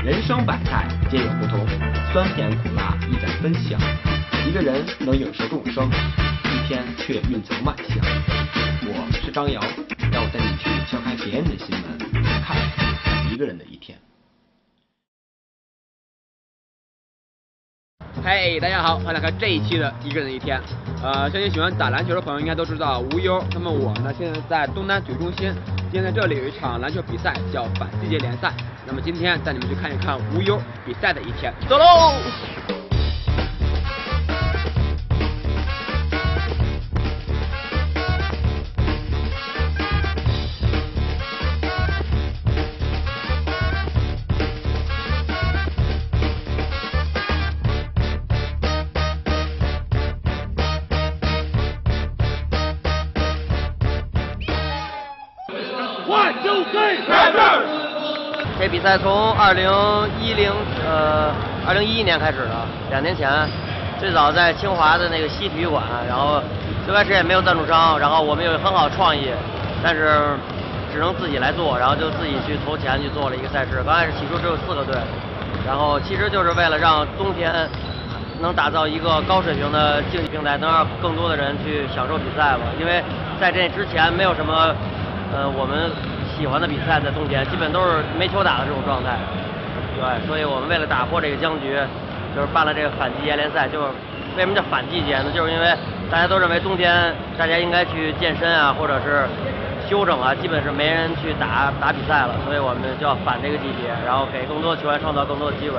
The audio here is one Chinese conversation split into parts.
人生百态，皆有不同，酸甜苦辣，亦在分享。一个人能影射众生，一天却蕴藏万象。我是张瑶，让我带你去敲开别人的心门，看一个人的一天。 嘿，大家好，欢迎来看这一期的一个人的一天。相信喜欢打篮球的朋友应该都知道无忧。那么我呢，现在在东南体育中心，今天在这里有一场篮球比赛，叫反季节联赛。那么今天带你们去看一看无忧比赛的一天，走喽！ 这比赛从2011年开始的，2年前，最早在清华的那个西体育馆，然后最开始也没有赞助商，然后我们有很好的创意，但是只能自己来做，然后就自己去投钱去做了一个赛事。刚开始起初只有4个队，然后其实就是为了让冬天能打造一个高水平的竞技平台，能让更多的人去享受比赛吧。因为在这之前没有什么我们喜欢的比赛，在冬天基本都是没球打的这种状态，对，所以我们为了打破这个僵局，就是办了这个反季节联赛。就是为什么叫反季节呢？就是因为大家都认为冬天大家应该去健身啊，或者是休整啊，基本是没人去打比赛了，所以我们就要反这个季节，然后给更多球员创造更多的机会。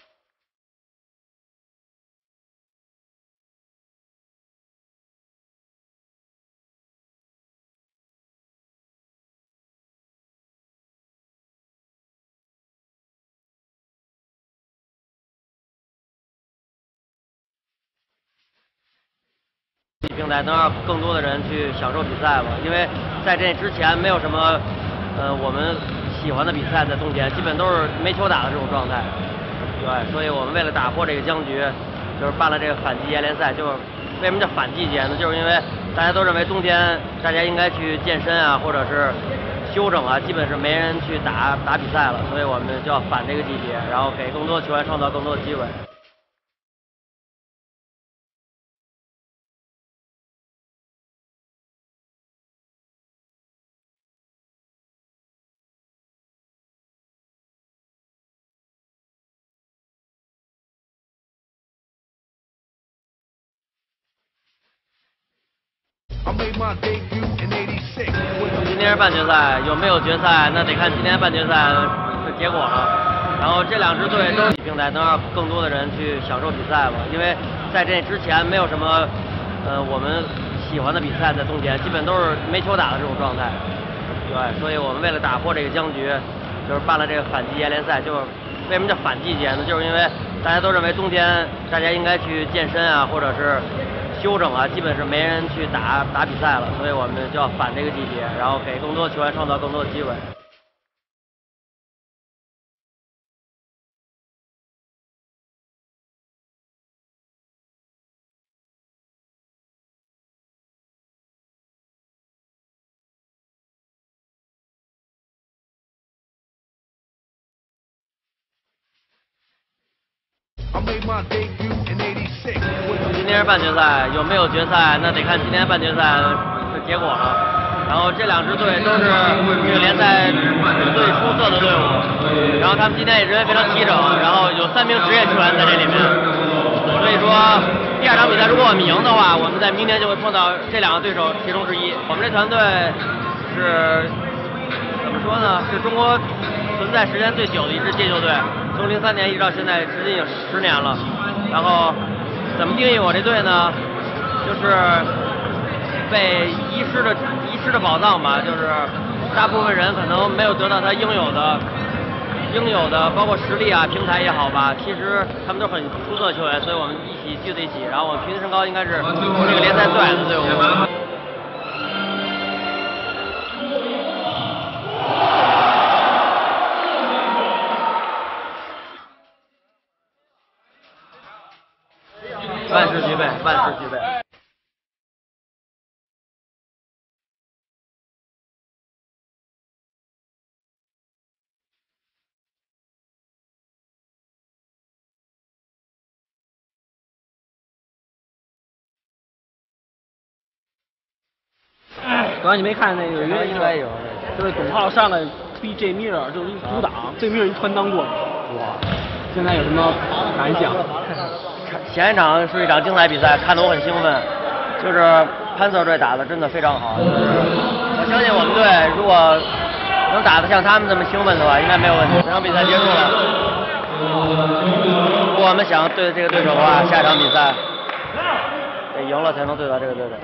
平台能让更多的人去享受比赛吧。因为在这之前没有什么我们喜欢的比赛，在冬天基本都是没球打的这种状态，对，所以我们为了打破这个僵局，就是办了这个反季节联赛。就是为什么叫反季节呢？就是因为大家都认为冬天大家应该去健身啊，或者是休整啊，基本是没人去打比赛了，所以我们就要反这个季节，然后给更多球员创造更多的机会。今天是半决赛，有没有决赛？那得看今天半决赛的结果了。然后这2支队都是平台，能让更多的人去享受比赛吧。因为在这之前没有什么我们喜欢的比赛，在冬天基本都是没球打的这种状态，对，所以我们为了打破这个僵局，就是办了这个反季节联赛。就是为什么叫反季节呢？就是因为大家都认为冬天大家应该去健身啊，或者是休整啊，基本是没人去打比赛了，所以我们就要反这个季节，然后给更多球员创造更多的机会。今天是半决赛，有没有决赛？那得看今天半决赛的结果了。然后这2支队都是这个联赛最出色的队伍，然后他们今天也人员非常齐整，然后有3名职业球员在这里面，所以说第2场比赛如果我们赢的话，我们在明年就会碰到这2个对手其中之一。我们这团队是怎么说呢？是中国存在时间最久的一支街球队，从03年一直到现在，至今有10年了。然后怎么定义我这队呢？就是被遗失的宝藏吧，就是大部分人可能没有得到他应有的，包括实力啊、平台也好吧，其实他们都很出色的球员，所以我们一起聚在一起，然后我们平均身高应该是这个联赛最矮的队伍。万事俱备，万事俱备。 刚才你没看那个应该有。 就是董浩上来逼这米尔就是一阻挡，这米尔一穿裆过去。哇！现在有什么感想？ 前一场是一场精彩比赛，看得我很兴奋。就是潘瑟队打得真的非常好，我相信我们队如果能打得像他们这么兴奋的话，应该没有问题。这场比赛结束了，如果我们想对这个对手的话，下场比赛得赢了才能对到这个对手。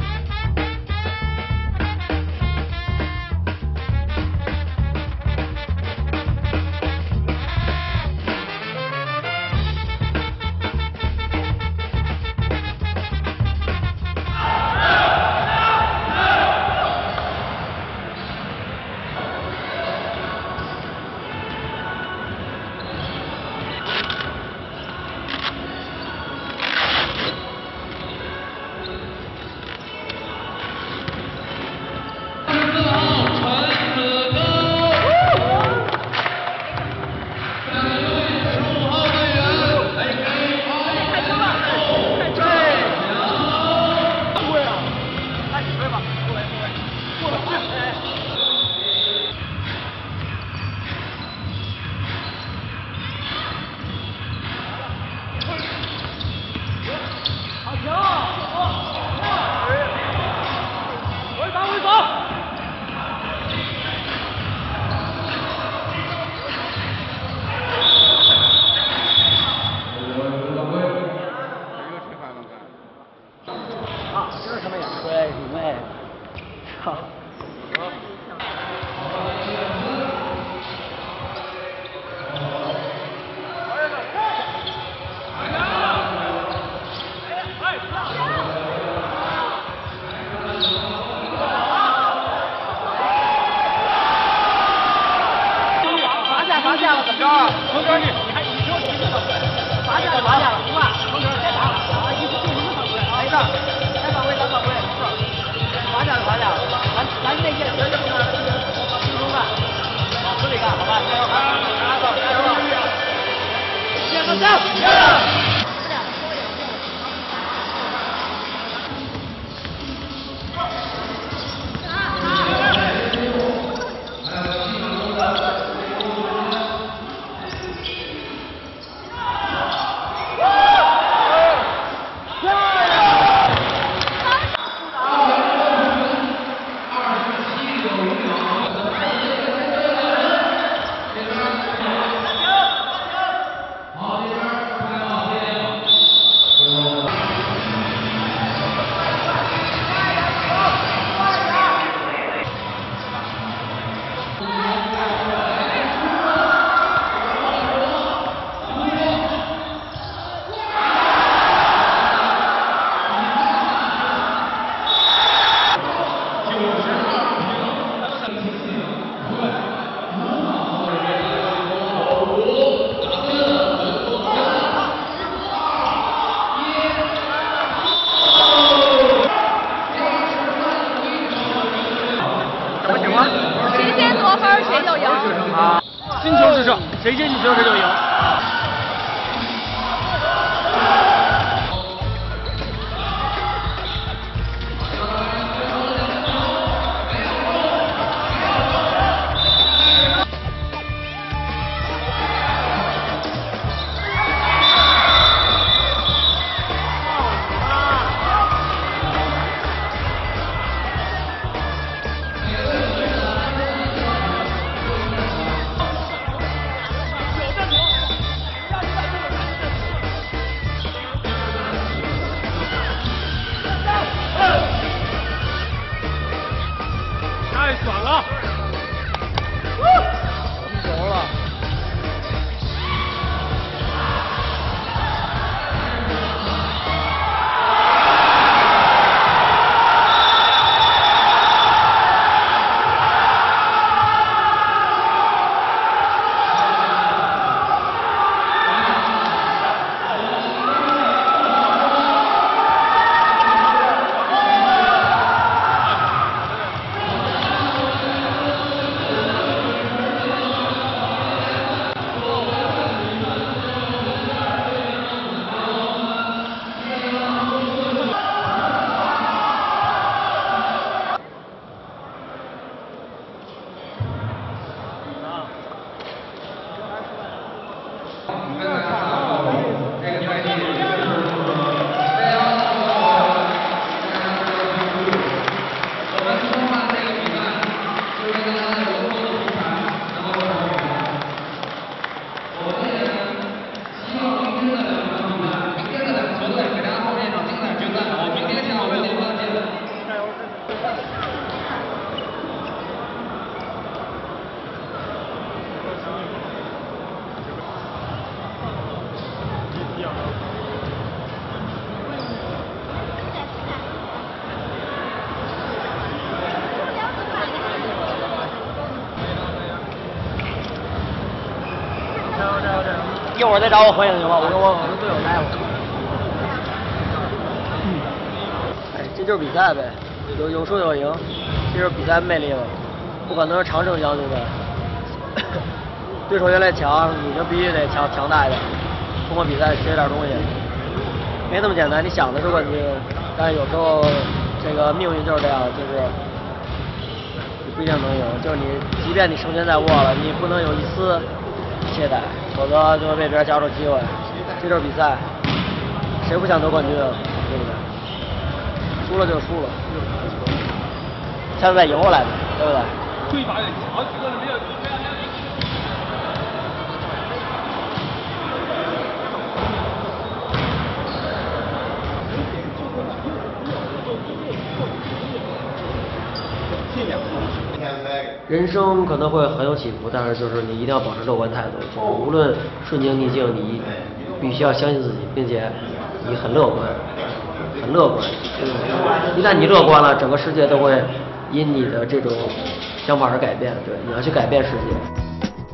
谁先夺分谁就赢。 金球制胜，谁先进球谁就赢。 一会儿再找我合影行吗？我跟队友待会儿。哎，这就是比赛呗，有输有赢，这就是比赛魅力嘛。不可能是常胜将军的，对手越来越强，你就必须得强大一点，通过比赛学点东西，没那么简单。你想的是冠军，但是有时候这个命运就是这样，就是你不一定能赢，就是你即便你胜券在握了，你不能有一丝懈怠，否则就会被别人夹住机会。这就是比赛，谁不想得冠军啊？对不对？输了就输了，下次再赢过来呗，对不对？ 对吧？好几个人没有。 人生可能会很有起伏，但是就是你一定要保持乐观态度，就是无论顺境逆境，你必须要相信自己，并且你很乐观，很乐观。一旦你乐观了，整个世界都会因你的这种想法而改变。对，你要去改变世界。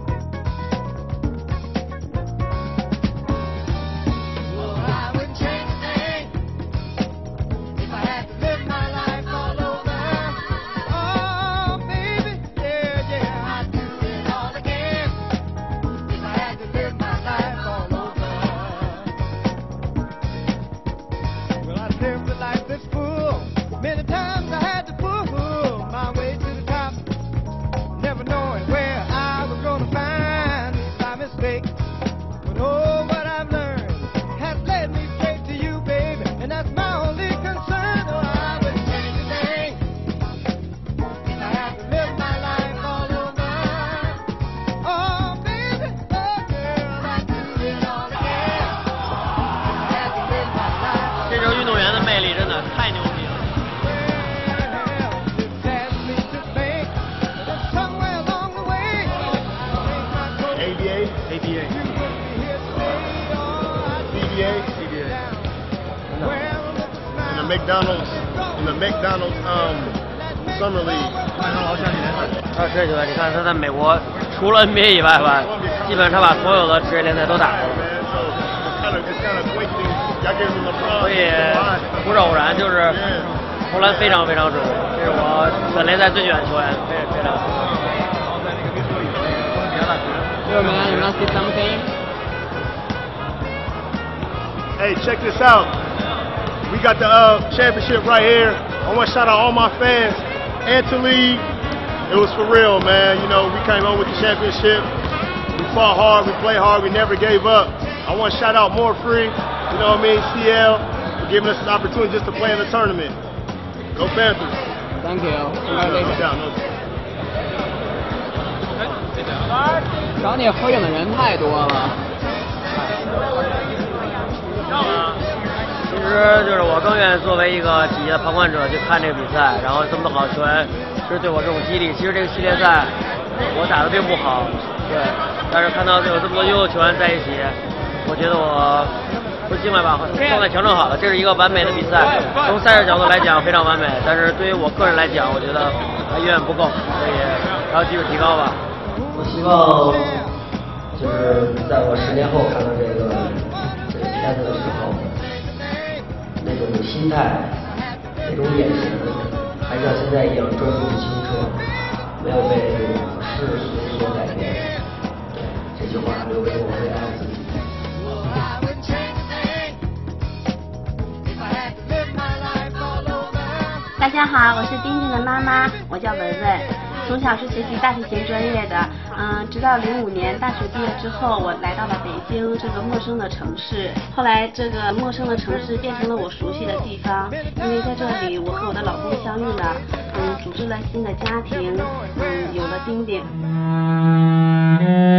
In the McDonald's Summer League， 这球员，你看他在美国除了 NBA 以外吧，基本上把所有的职业联赛都打过了。所以不是偶然，就是投篮非常非常准。这是我本联赛最喜欢的球员，非常。 Hey, check this out. We got the championship right here. I want to shout out all my fans and to league. It was for real, man. You know, we came home with the championship. We fought hard, we played hard, we never gave up. I want to shout out More Free, you know what I mean, CL, for giving us an opportunity just to play in the tournament. Go Panthers. Thank you. No doubt. 找你合影的人太多了。 其实就是我更愿意作为一个企业的旁观者去看这个比赛，然后这么多好球员是对我这种激励。其实这个系列赛我打得并不好，对，但是看到有这么多优秀球员在一起，我觉得我不是尽快把状态调整好了。这是一个完美的比赛，从赛事角度来讲非常完美，但是对于我个人来讲，我觉得还远远不够，所以还要继续提高吧。我希望就是在我10年后看到这个片子的时候。那种心态，那种眼神，还像现在一样专注清澈，没有被世俗所改变。对，这句话留给我会爱自己。 大家好，我是丁丁的妈妈，我叫文文，从小是学习大提琴专业的，直到05年大学毕业之后，我来到了北京这个陌生的城市。后来这个陌生的城市变成了我熟悉的地方，因为在这里我和我的老公相遇了，组织了新的家庭，有了丁丁。